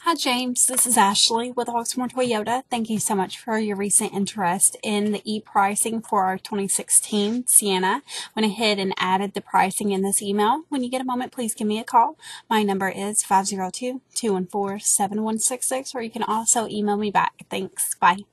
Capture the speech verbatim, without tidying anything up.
Hi James, this is Ashley with Oxmoor Toyota. Thank you so much for your recent interest in the e-pricing for our twenty sixteen Sienna. Went ahead and added the pricing in this email. When you get a moment, please give me a call. My number is five zero two, two one four, seven one six six, or you can also email me back. Thanks. Bye.